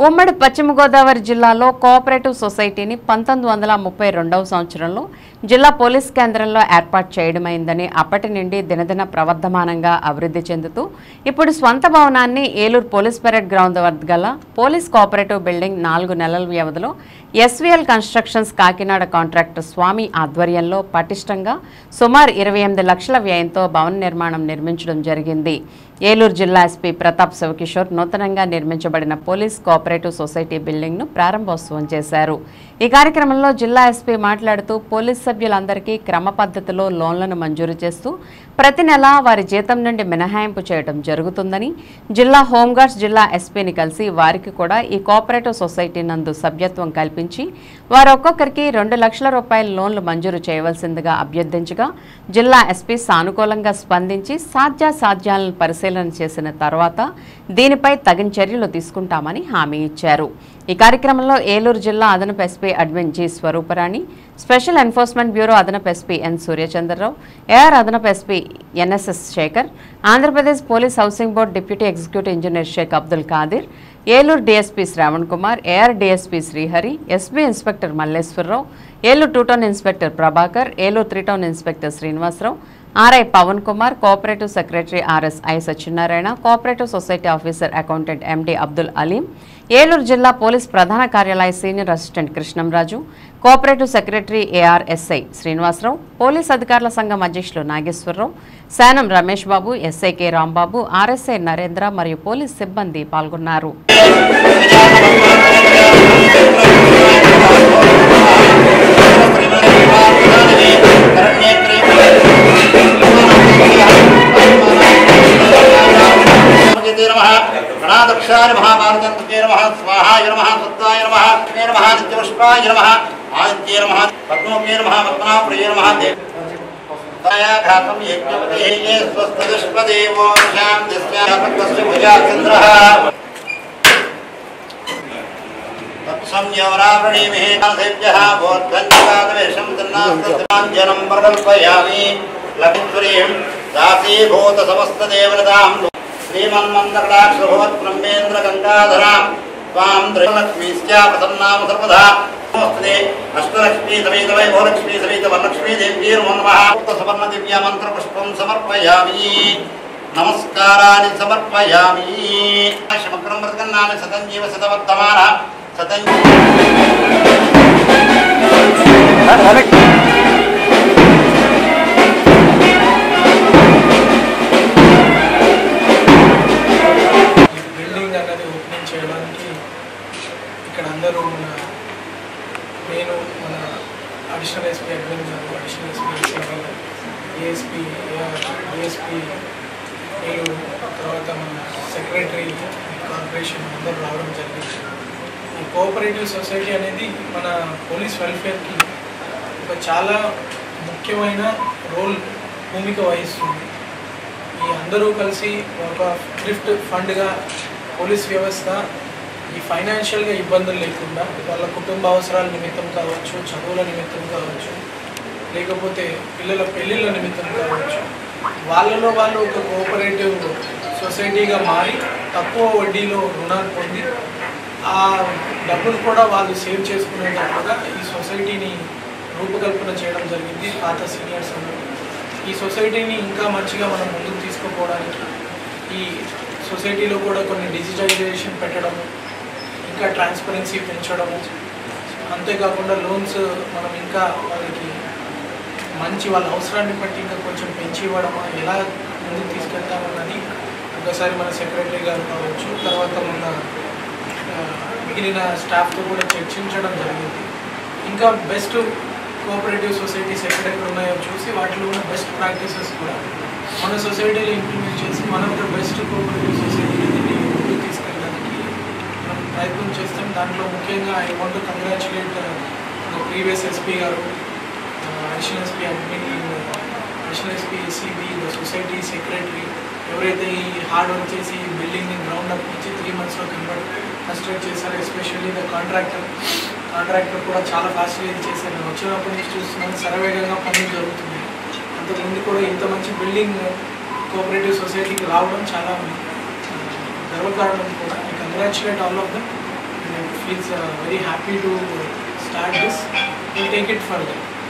ఉమ్మడి పశ్చిమ గోదావరి జిల్లాలో కోఆపరేటివ్ సొసైటీని 1932వ సంవత్సరంలో జిల్లా పోలీస్ కేంద్రంలో ఏర్పాటు చేయడమైందని అప్పటి నుండి దినదిన ప్రవర్ధమానంగా అభివృద్ధి చెందుతూ ఇప్పుడు స్వంత భవనాన్ని ఏలూరు పోలీస్ పెరేడ్ గ్రౌండ్ వద్ద గల పోలీస్ కోఆపరేటివ్ బిల్డింగ్ 4 నెలల వ్యవధిలో SVL constructions Kakinada contractor Swamy ఆధ్వర్యంలో పటిష్టంగా సుమారు 28 లక్షల వ్యయంతో భవన నిర్మాణం నిర్మించడం జరిగింది. ఏలూరు జిల్లా ఎస్పీ ప్రతాప్ శివకిషోర్ నూతనంగా నిర్మించబడిన పోలీస్ కోఆపరేటివ్ సొసైటీ బిల్డింగ్ను ప్రారంభోత్సవం చేశారు. ఈ కార్యక్రమంలో జిల్లా ఎస్పీ మాట్లాడుతూ పోలీస్ సభ్యులందరికీ క్రమ పద్ధతిలో లోన్లను మంజూరు చేస్తూ ప్రతి నెల వారి జీతం నుండి మినహాయింపు చేయడం జరుగుతుందని, జిల్లా హోంగార్డ్స్ జిల్లా ఎస్పీని కలిసి వారికి కూడా ఈ కోఆపరేటివ్ సొసైటీ నందు సభ్యత్వం కల్పించి వారు ఒక్కొక్కరికి 2 లక్షల రూపాయల లోన్లు మంజూరు చేయవలసిందిగా అభ్యర్థించగా జిల్లా ఎస్పీ సానుకూలంగా స్పందించి సాధ్యాసాధ్యాలను పరిశీలన చేసిన తర్వాత దీనిపై తగిన చర్యలు తీసుకుంటామని హామీ ఇచ్చారు. ఈ కార్యక్రమంలో ఏలూరు జిల్లా అదనపు SP admin G Swaruparani, special enforcement bureau అదనపు ఎస్పీ ఎన్ సూర్యచంద్రరావు, ఏఆర్ అదనపు SP NSS Sekhar, Andhra Pradesh police housing board deputy executive engineer Sheikh Abdul Khadir, Eluru DSP Shravan Kumar, AR DSP Srihari, SB inspector Malleswararao, Eluru 2 town inspector Prabhakar, Eluru 3 town inspector Srinivasarao, RI Pavan Kumar, cooperative secretary RS I Satyanarayana, cooperative society officer accountant MD Abdul Aleem, Eluru జిల్లా police ప్రధాన కార్యాలయ senior assistant Krishnamraju, cooperative secretary ARSI Srinivasarao, police అధికారుల సంఘం అధ్యక్షులు Nageswararao, Sanam Ramesh Babu, SI K Rambabu, RSI Narendra మరియు police సిబ్బంది పాల్గొన్నారు. गणाध्यक्षाय नमः, मारुतन्त्रे नमः, स्वाहाय नमः, सत्ताय नमः, लक्ष्मी नमः, नित्यपुष्पाय नमः, आदित्ये नमः, पद्मोके नमः, पद्मनाभप्रिये नमः, देवतायाघातं यज्ञपतिः स्वस्तदुष्पदेवो शान्तिस्यापक्वस्य भुजा चन्द्रः तत्संयवरावृणीमिः कासेभ्यः बोद्धञ्जपादवेशं तन्नास्तस्माञ्जनं प्रकल्पयामि लक्ष्मीं दासीभूतसमस्तदेवतां श्रीमन्मन्दकटाक्षभवत् ब्रह्मेन्द्र गंगाधरां त्वां त्रिलक्ष्मीश्चाप्रसन्नाम सर्वदा नमस्ते अष्टलक्ष्मी समेत वैभवलक्ष्मी समेत वरलक्ष्मी देव्यै नमो नमः सवर्ण दिव्य मंत्र पुष्पं समर्पयामि नमस्काराणि समर्पयामि शमक्रं मृतकन्नाम सतञ्जीव सतवर्तमानः ఇక్కడ అందరూ నేను మన అడిషనల్ ఎస్పీ అడ్మిన్ గారు, అడిషనల్ ఎస్పీ ఏఎస్పీ డిఎస్పీ నేను తర్వాత మన సెక్రటరీ కార్పొరేషన్ అందరూ రావడం జరిగింది. ఈ కోఆపరేటివ్ సొసైటీ అనేది మన పోలీస్ వెల్ఫేర్కి ఒక చాలా ముఖ్యమైన భూమిక వహిస్తుంది. ఈ అందరూ కలిసి ఒక థ్రిఫ్ట్ ఫండ్గా పోలీస్ వ్యవస్థ ఈ ఫైనాన్షియల్గా ఇబ్బందులు లేకుండా వాళ్ళ కుటుంబ అవసరాల నిమిత్తం కావచ్చు, చదువుల నిమిత్తం కావచ్చు, లేకపోతే పిల్లల పెళ్ళిళ్ళ నిమిత్తం కావచ్చు, వాళ్ళలో వాళ్ళు ఒక కోఆపరేటివ్ సొసైటీగా మారి తక్కువ వడ్డీలో రుణాలు పొంది ఆ డబ్బులు కూడా వాళ్ళు సేవ్ చేసుకునేటట్టుగా ఈ సొసైటీని రూపకల్పన చేయడం జరిగింది పాత సీనియర్స్ అందరూ. ఈ సొసైటీని ఇంకా మంచిగా మనం ముందుకు తీసుకుపోవడానికి ఈ సొసైటీలో కూడా కొన్ని డిజిటైజేషన్ పెట్టడము, ఇంకా ట్రాన్స్పరెన్సీ పెంచడము, అంతేకాకుండా లోన్స్ మనం ఇంకా వాళ్ళకి మంచి వాళ్ళ అవసరాన్ని బట్టి ఇంకా కొంచెం పెంచి ఇవ్వడమా, ఎలా ముందుకు తీసుకెళ్తామన్నది ఒకసారి మన సెక్రటరీ గారు కావచ్చు, తర్వాత మన మిగిలిన స్టాఫ్తో కూడా చర్చించడం జరిగింది. ఇంకా బెస్ట్ కోఆపరేటివ్ సొసైటీస్ ఎక్కడెక్కడ ఉన్నాయో చూసి వాటిలో ఉన్న బెస్ట్ ప్రాక్టీసెస్ కూడా మన సొసైటీలో ఇంప్లిమెంట్ చేసి మనం ఒక బెస్ట్ కోఆపరేటివ్ సొసైటీని ముందుకు తీసుకెళ్ళడానికి మనం ప్రయత్నం చేస్తాం. దాంట్లో ముఖ్యంగా I want to congratulate previous SP గారు, additional SP admin, additional SP SCB, the society secretary ఎవరైతే ఈ హార్డ్ వర్క్ చేసి ఈ బిల్డింగ్ని గ్రౌండ్ అప్ నుంచి 3 monthsలో కన్స్ట్రక్ట్ చేశారు. ఎస్పెషల్లీ ద కాంట్రాక్టర్ కూడా చాలా ఫాస్ట్గా ఇది చేశారు. వచ్చినప్పటి నుంచి చూస్తున్నాను శరవేగంగా పనులు జరుగుతుంది. అంతకుముందు కూడా ఇంత మంచి బిల్డింగ్ కోఆపరేటివ్ సొసైటీకి రావడం చాలా గర్వకారణం కూడా. I congratulate all of them. feels very happy to start this and take it further.